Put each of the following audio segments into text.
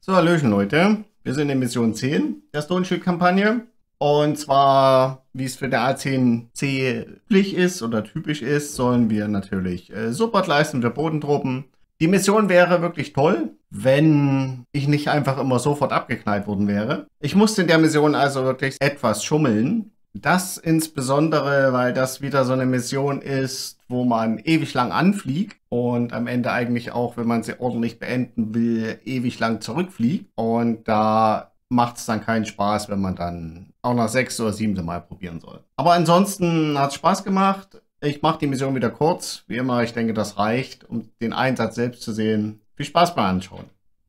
So, Hallöchen Leute. Wir sind in Mission 10 der Stone Shield-Kampagne. Und zwar, wie es für der A10C üblich ist oder typisch ist, sollen wir natürlich Support leisten für Bodentruppen. Die Mission wäre wirklich toll, wenn ich nicht einfach immer sofort abgeknallt worden wäre. Ich musste in der Mission also wirklich etwas schummeln. Das insbesondere, weil das wieder so eine Mission ist, wo man ewig lang anfliegt und am Ende eigentlich auch, wenn man sie ordentlich beenden will, ewig lang zurückfliegt. Und da macht es dann keinen Spaß, wenn man dann auch noch 6. oder 7. Mal probieren soll. Aber ansonsten hat es Spaß gemacht. Ich mache die Mission wieder kurz. Wie immer, ich denke, das reicht, um den Einsatz selbst zu sehen. Viel Spaß beim Anschauen.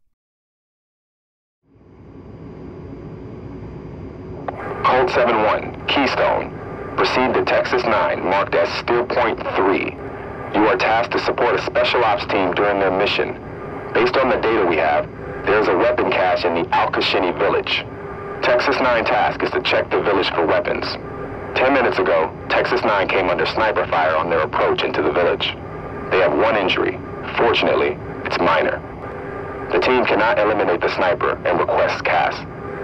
Colt 7-1, Keystone. Proceed to Texas 9, marked as Still Point 3. You are tasked to support a special ops team during their mission. Based on the data we have, there is a weapon cache in the Al-Kashini village. Texas 9 task is to check the village for weapons. 10 minutes ago, Texas 9 came under sniper fire on their approach into the village. They have one injury. Fortunately, it's minor. The team cannot eliminate the sniper and requests CAS.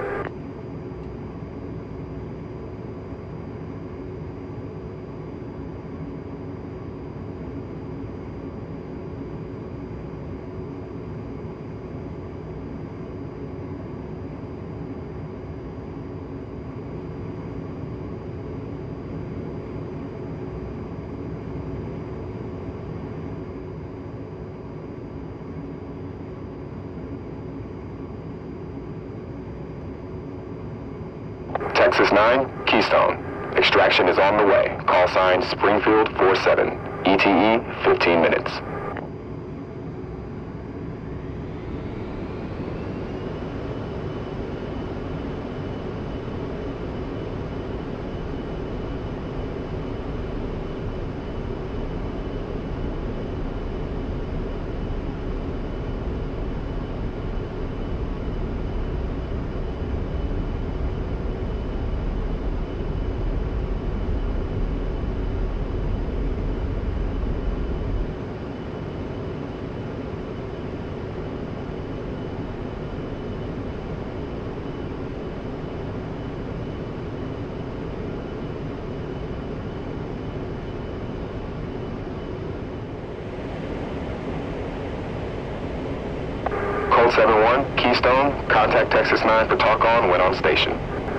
Texas 9, Keystone. Extraction is on the way. Call sign Springfield 47. ETE 15 minutes. Colt 7-1, Keystone. Contact Texas 9 for talk on when on station.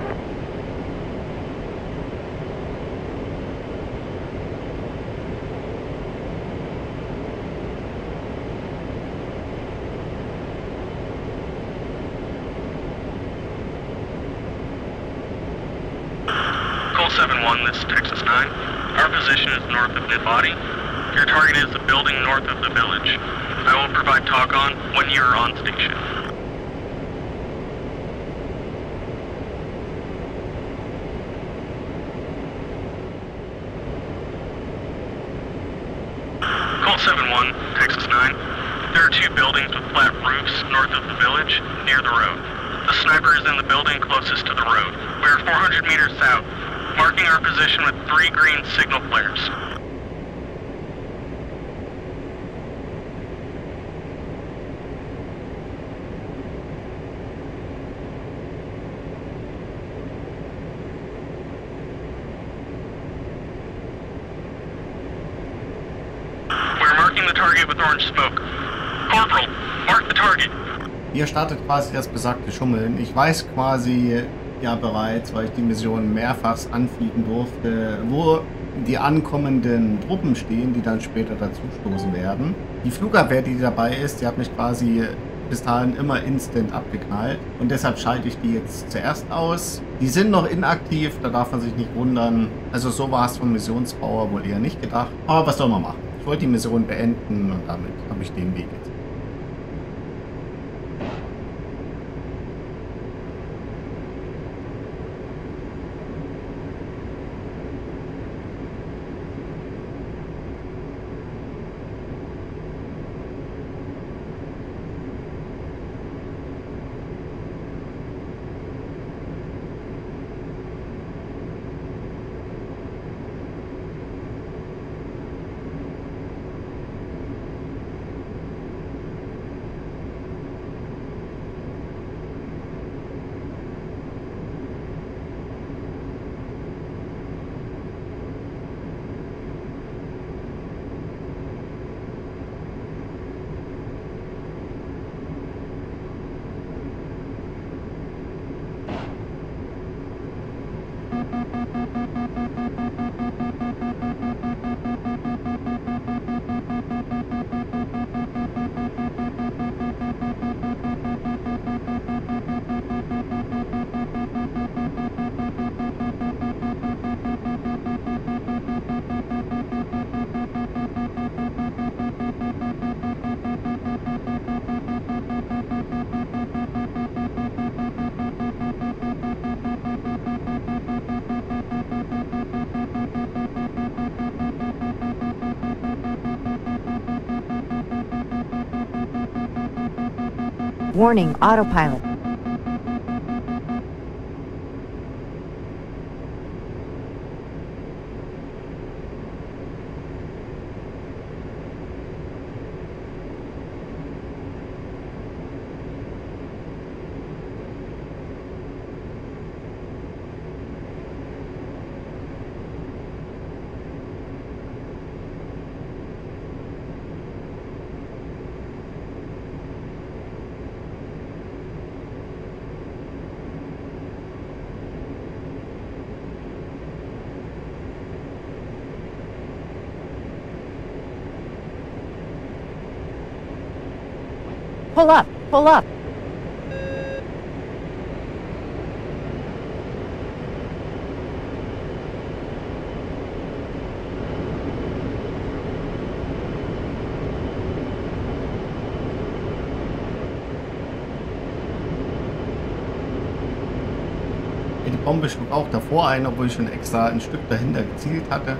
Colt 7-1, this is Texas 9. Our position is north of Mid-Body. Your target is the building north of the village. I will provide talk on when you are on station. Colt 7-1, Texas 9. There are two buildings with flat roofs north of the village, near the road. The sniper is in the building closest to the road. We are 400 meters south, marking our position with 3 green signal flares. We're marking the target with orange smoke. Corporal, mark the target. Hier startet quasi das besagte Schummeln. Ich weiß quasi ja bereits, weil ich die Mission mehrfach anfliegen durfte, wo die ankommenden Truppen stehen, die dann später dazu stoßen werden. Die Flugabwehr, die dabei ist, die hat mich quasi bis dahin immer instant abgeknallt. Und deshalb schalte ich die jetzt zuerst aus. Die sind noch inaktiv, da darf man sich nicht wundern. Also so war es von Missionsbauer wohl eher nicht gedacht. Aber was soll man machen? Ich wollte die Mission beenden und damit habe ich den Weg jetzt. Warning, autopilot. Pull up, pull up. Die Bombe schlug auch davor ein, obwohl ich schon extra ein Stück dahinter gezielt hatte.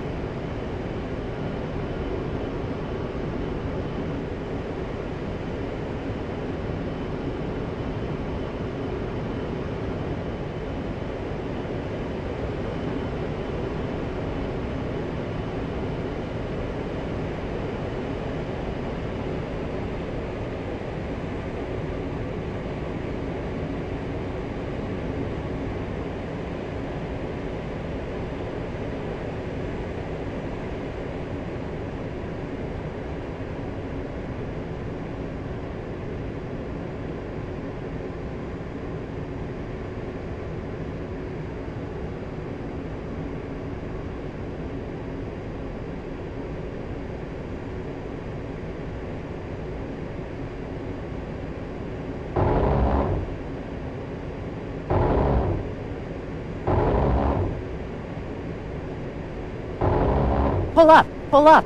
Pull up, pull up.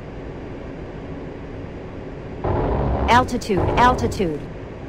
Altitude, altitude.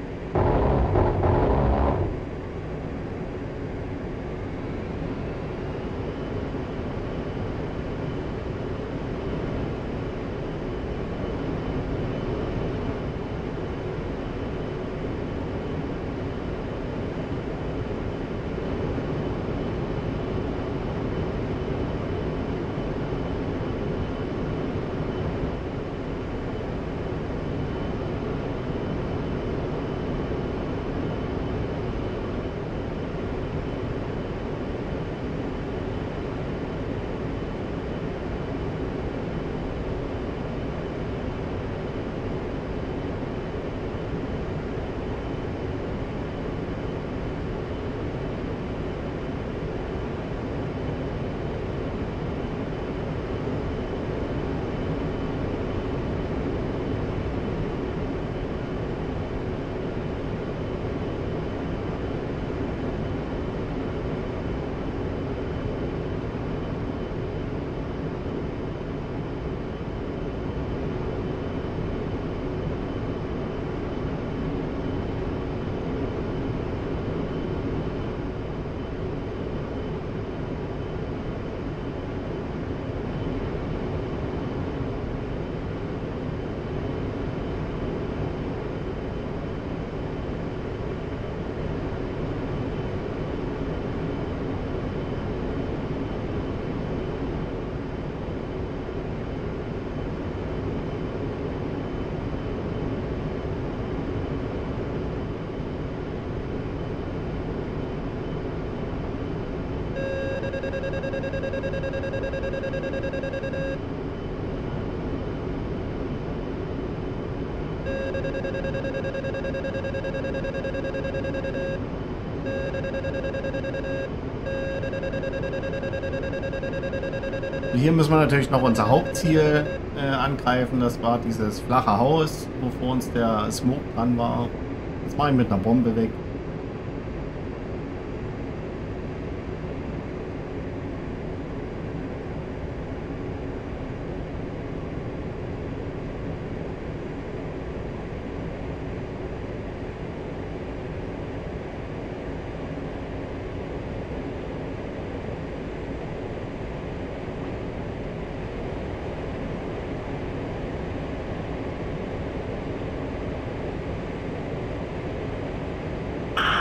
Hier müssen wir natürlich noch unser Hauptziel angreifen. Das war dieses flache Haus, wo vor uns der Smoke dran war. Das mache ich mit einer Bombe weg.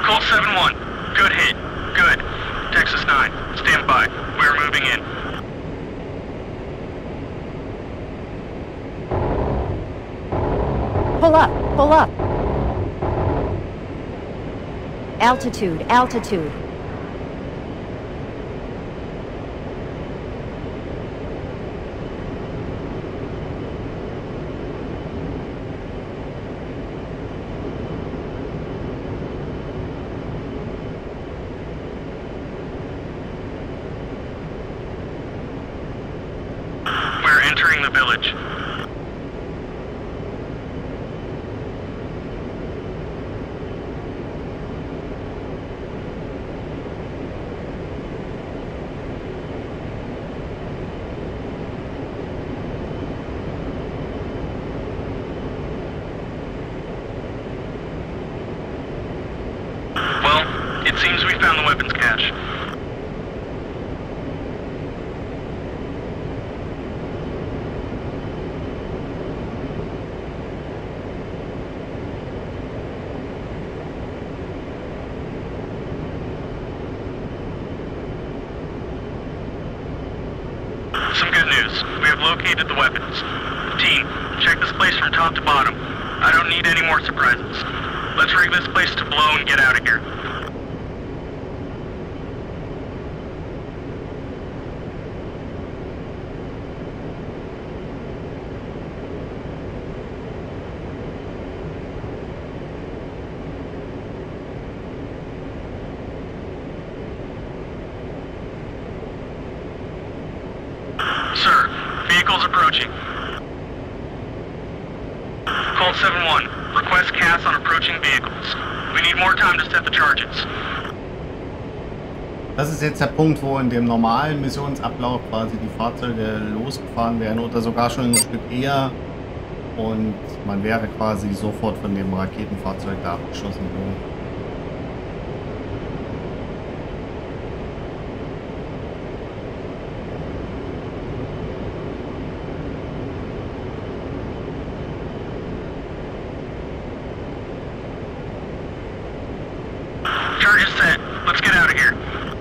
Colt 7-1. Good hit. Good. Texas 9. Stand by. We are moving in. Pull up, pull up. Altitude, altitude. We're entering the village. Well, it seems we found the weapons cache. Some good news. We have located the weapons. Team, check this place from top to bottom. I don't need any more surprises. Let's rig this place to blow and get out of here. Sir, vehicles approaching. Colt 7-1, request CAS on approaching vehicles. We need more time to set the charges. Das ist jetzt der Punkt, wo in dem normalen Missionsablauf quasi die Fahrzeuge losgefahren werden oder sogar schon ein Stück eher und man wäre quasi sofort von dem Raketenfahrzeug da abgeschossen worden. Charges set. Let's get out of here.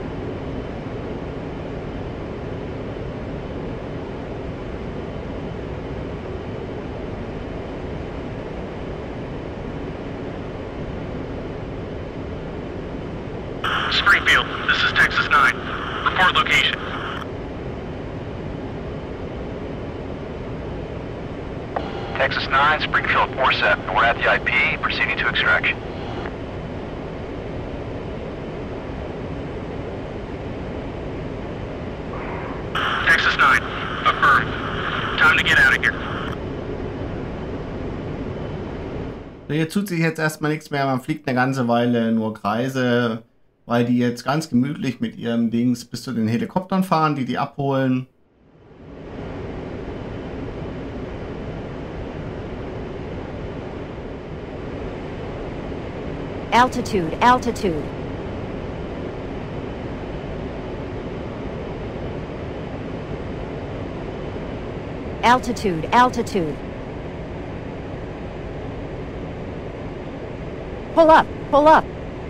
Springfield, this is Texas 9. Report location. Texas 9, Springfield 4-7. We're at the IP, proceeding to extraction. Texas 9, affirm. Time to get out of here. Hier tut sich jetzt erstmal nichts mehr, man fliegt eine ganze Weile nur Kreise, weil die jetzt ganz gemütlich mit ihrem Dings bis zu den Helikoptern fahren, die abholen. Altitude, altitude. Altitude, altitude. Pull up, pull up.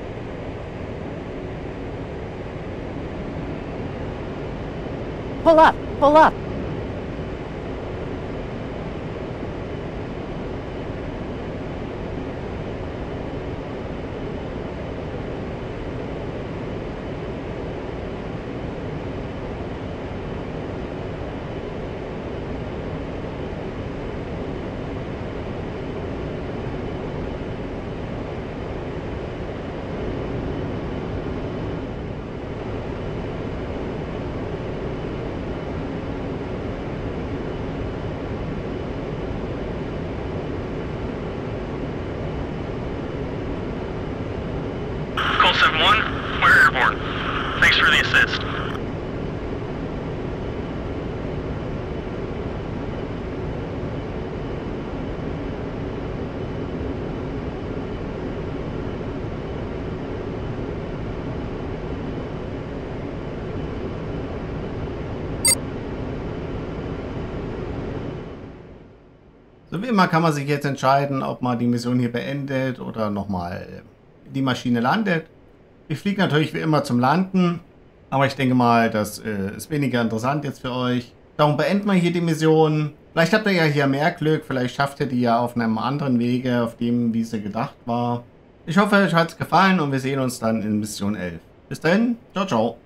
Pull up, pull up. Colt 7-1, we're airborne. Thanks for the assist. So wie immer kann man sich jetzt entscheiden, ob man die Mission hier beendet oder nochmal die Maschine landet. Ich fliege natürlich wie immer zum Landen, aber ich denke mal, das ist weniger interessant jetzt für euch. Darum beenden wir hier die Mission. Vielleicht habt ihr ja hier mehr Glück, vielleicht schafft ihr die ja auf einem anderen Wege, auf dem, wie sie gedacht war. Ich hoffe, euch hat es gefallen und wir sehen uns dann in Mission 11. Bis dahin, ciao, ciao.